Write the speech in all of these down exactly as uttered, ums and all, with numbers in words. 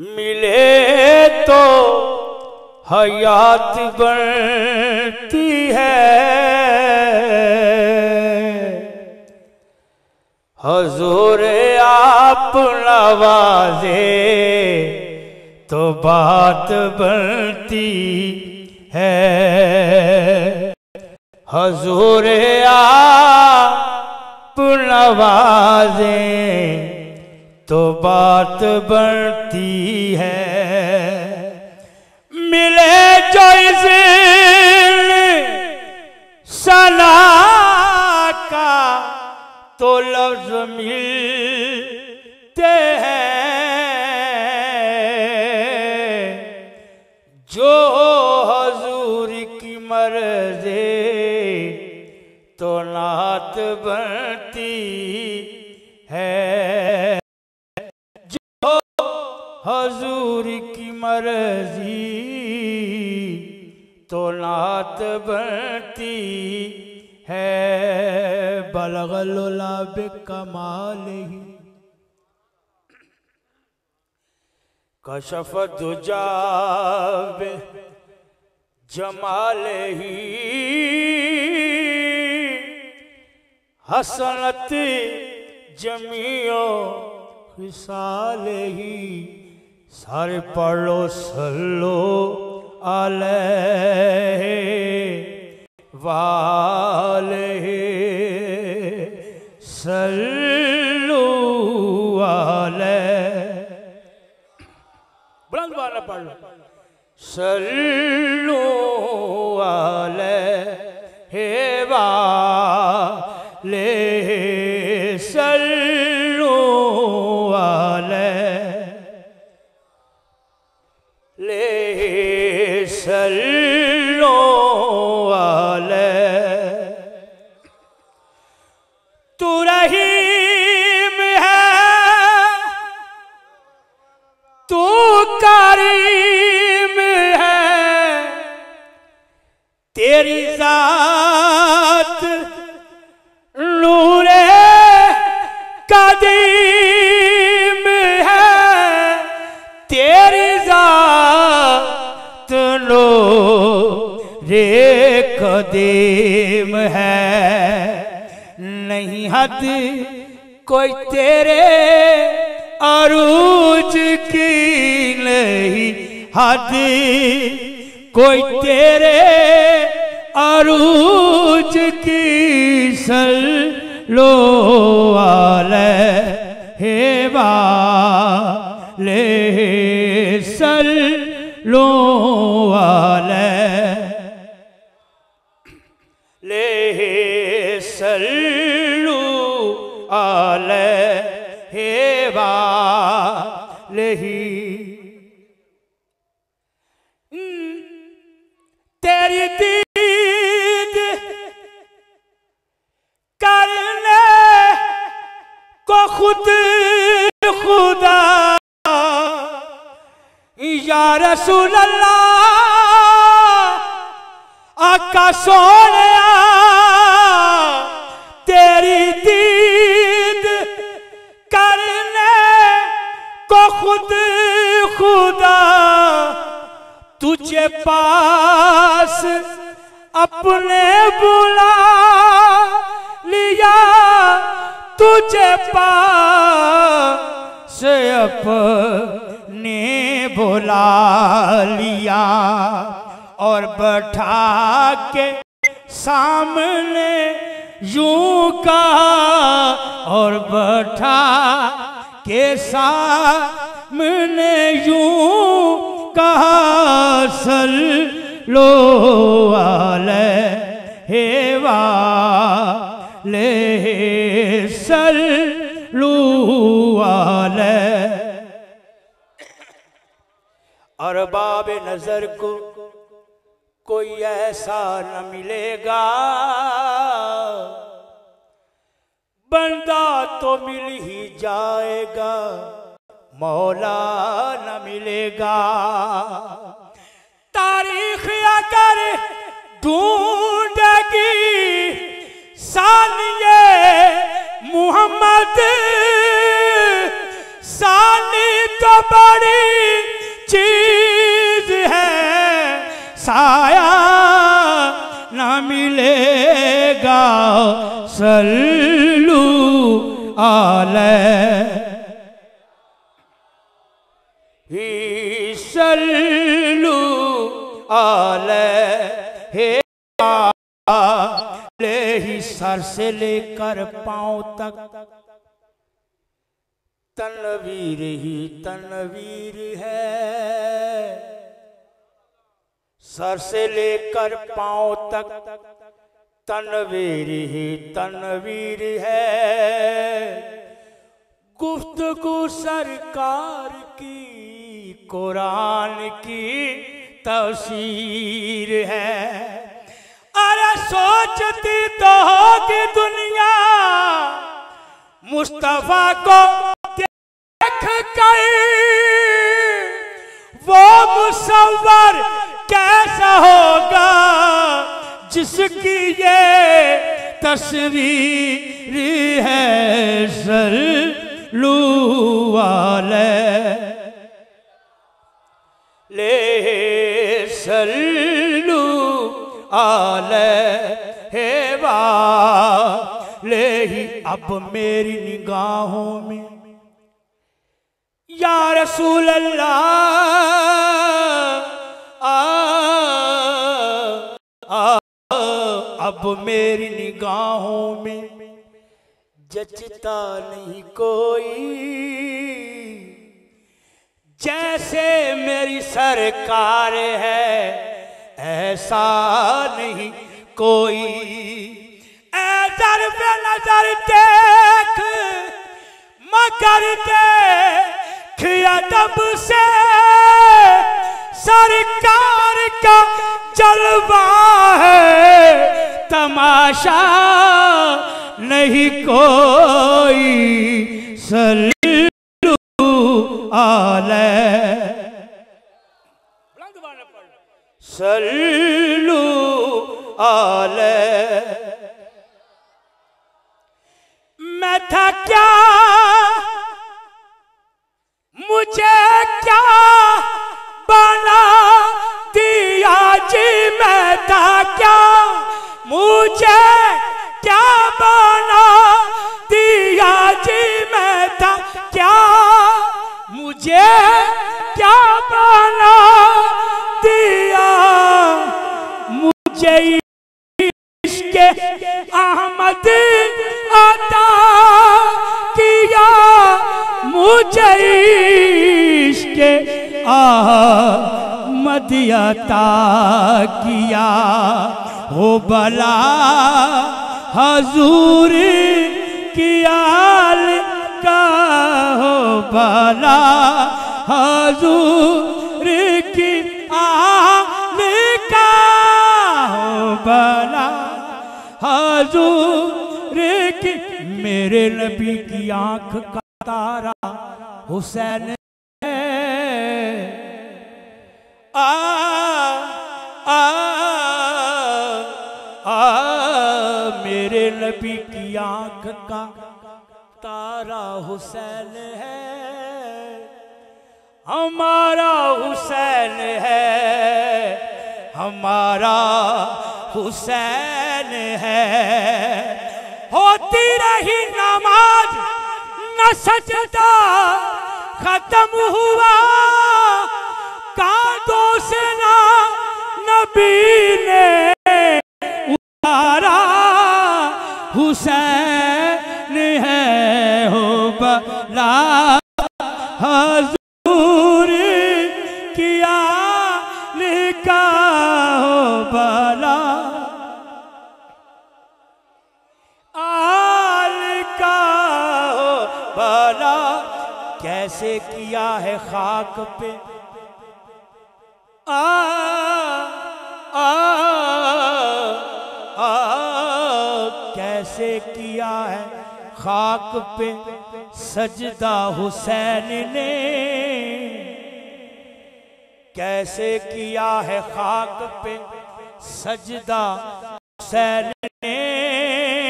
मिले तो हयात बनती है, हुजूर आप नवाजे तो बात बनती है। हुजूर आप नवाजे तो बात बनती है। मिले जो इस सना का तो लफ्ज मिलते हैं, जो हुजूर की मर्ज़ी तो नात बनती है, जो हुजूर की मर्ज़ी तो नात बनती है। बलगलुला बिकमालिही कशफ दुजा बिजमालिही हसनत जमीओ खिसालिही। सारे पढ़ लो सल्लो अलैहि वालैहि सल्लू अलैहि। बुलंद वाला पढ़ लो सल्लू अलैहि वालैहि सल्लू अलैहि सल्लू अलैहि। तू रहीम है तू करीम है, तेरी जात नूरे कदीम है, तेरी जात नूरे कदीम है। नहीं हद कोई तेरे अरूज की, नहीं हद कोई तेरे अरूज की। सल्लो अलैहि वालैहि सल्लो अलैहि सल्लू अलैहि वालैहि। तेरी दीद करने को खुद खुदा या रसूल अल्लाह आका सोनिया। तेरी दीद करने को खुद खुदा तुझे पास अपने बुला लिया, तुझे पास अपने बुला लिया और बैठा के सामने यूं कहा, और बैठा के सामने यूं कहा। सल्लो अलैहि वालैहि सल्लू अलैहि। अरबाब नजर को कोई ऐसा न मिलेगा, बंदा तो मिल ही जाएगा, मौला न मिलेगा। तारीख अगर ढूंढेगी सानिए मोहम्मद, सानी तो बड़ी चीज है, साया ना मिलेगा, सल्लू अलैहि सल्लू अलैहि ही सर से लेकर पांव तक तनवीर ही तनवीर है, सर से लेकर पांव तक तनवीर ही तनवीर है। गुफ्तगू सरकार की कुरान की तफसीर है। अरे सोचती तो होगी दुनिया मुस्तफा को देख कर, वो मुसव्वर कैसा होगा जिसकी ये तस्वीर है, सल्लू अलैहि सल्लू अलैहि वालैहि। अब मेरी निगाहों में या रसूल अल्लाह आ, आ, अब मेरी निगाहों में जचता नहीं कोई, जैसे मेरी सरकार है ऐसा नहीं कोई। ऐ पे नजर देख मगर देख अदब से, सरकार का जलवा है तमाशा नहीं कोई, सल्लू अलैहि सल्लू अलैहि। मैं था क्या मुझे क्या बना दिया जी, मैं था क्या मुझे क्या बना दिया जी, मैं था क्या मुझे क्या बना दिया, मुझे इश्क़े अहमद अता किया, मुझे इश्क़े अहमद अता किया। हो भला हजूर की आल का, हो भला हजूर की आल का, हो भला हजूर की। मेरे नबी की आंख का तारा हुसैन है, आ आ आ मेरे नबी की आंख का तारा हुसैन है, हमारा हुसैन है, हमारा हुसैन है। होती रही नमाज न सजदा खत्म हुआ, कांधों से ना नबी ने उतारा, हुसैन है हो भला हजूर किया लिखा, हो भला आल का, हो भला कैसे किया है खाक पे आ आ आ कैसे किया है खाक पे सजदा हुसैन ने, कैसे किया है खाक पे सजदा हुसैन ने।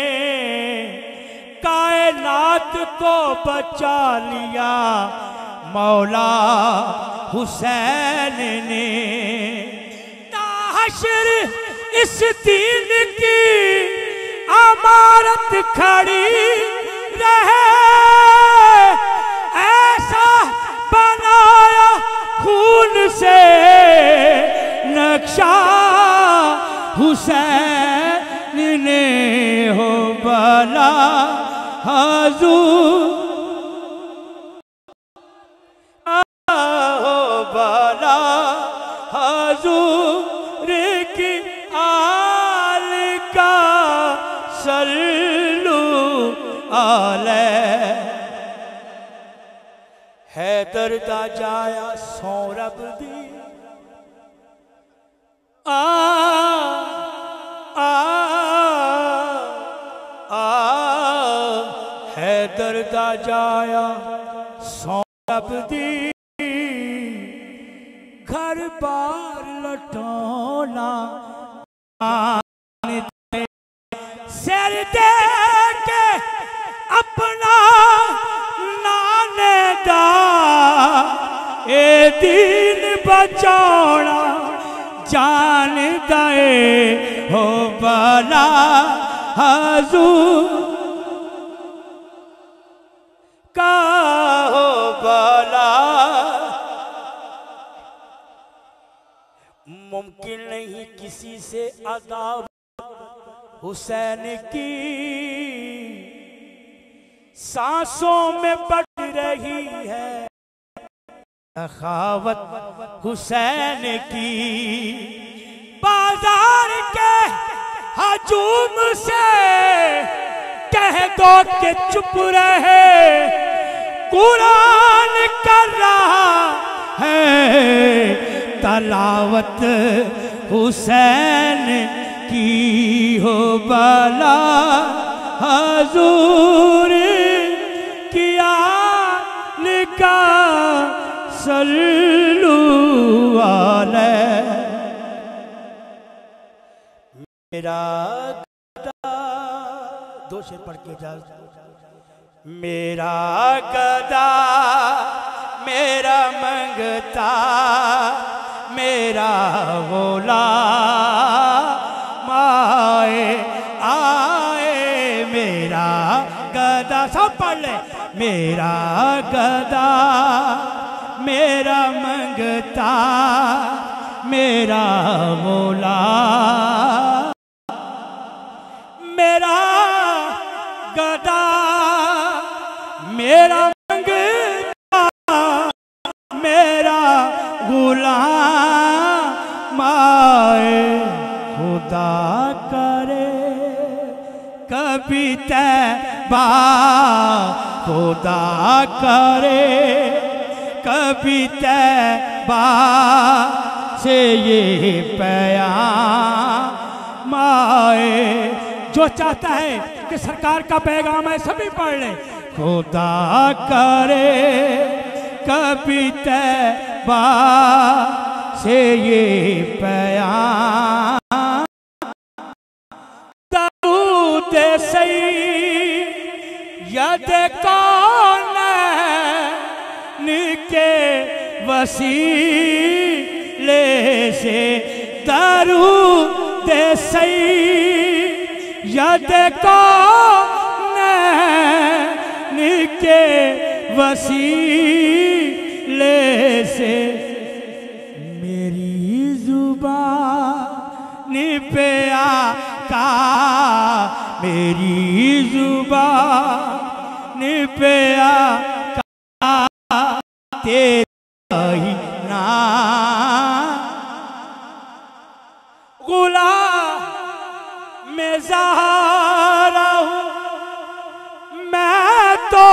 कायनात को बचा लिया मौला हुसैन ने। हश्र इस दीन की अमारत खड़ी रहे, ऐसा बनाया खून से नक्शा हुसैन ने हो बला हुजूर हो बला हुजूर की आल का सल्लू अलैह। हैदर दा जाया सौरभ दी आ आ आ हैदर दा जाया सौरभ दी घर बार लटोना सिर दे के अपना नाने दा ए दीन बचाना जान दे हो बला हुजूर का हो बला। मुमकिन नहीं किसी से अदावत हुसैन की, सांसों में बढ़ रही है सखावत हुसैन की। बाजार के हजूम से कह दो कि चुप रहे, कुरान कर रहा है तलावत हुसैन की हो बला हुजूर की आल का सल्लू अलैह। मेरा गदा दो शेर पढ़ के जा। मेरा गदा मेरा मंगता मेरा गुलाम आए आए, मेरा गदा सब पढ़ ले। मेरा गदा मेरा मंगता मेरा गुलाम, मेरा गदा मेरा मंगता मेरा गुलाम आए। खुदा करे कभी तैबा, खुदा करे कभी तैबा से ये पैगाम आए। जो चाहता है कि सरकार का पैगाम है सभी पढ़ ले। खुदा करे कभी तैबा से ये पैगाम, दरूद सैयद कौन के वसीले से, दरूद सैयद कौन के वसीले से मेरी जुबान पे आका, मेरी जुबान पे आका तेरा ही नाम। गुलाम में ज़हरा हूँ मैं तो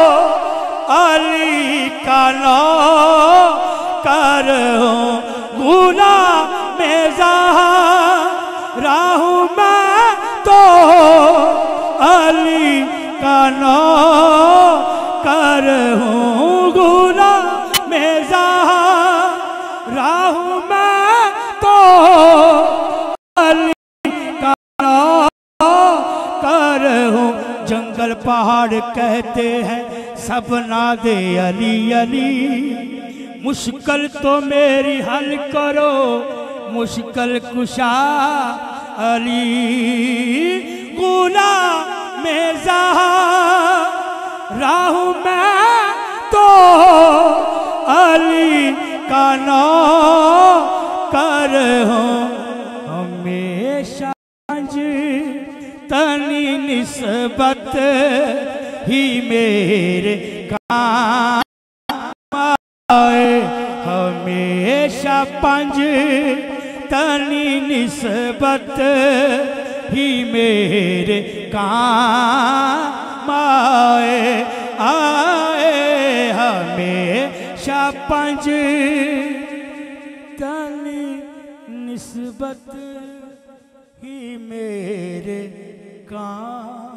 अली का नौकर हूँ। गुलाम में ज़हरा हूँ मैं तो अली का नौकर हूँ। गुलाम में ज़हरा हूँ मैं तो अली का नौकर हूँ। जंगल पहाड़ कहते हैं सबना दे अली अली। मुश्किल तो मेरी हल करो मुश्किल कुशा अली। गुलाम में ज़हरा हूँ मैं तो अली का नौकर हूँ हमेशा। तनी निस्बत ही मेरे काम आए हमेशा। पंज तनी निस्बत ही मेरे काम आए आए हमेशा। पंज तनी निस्बत ही मेरे काम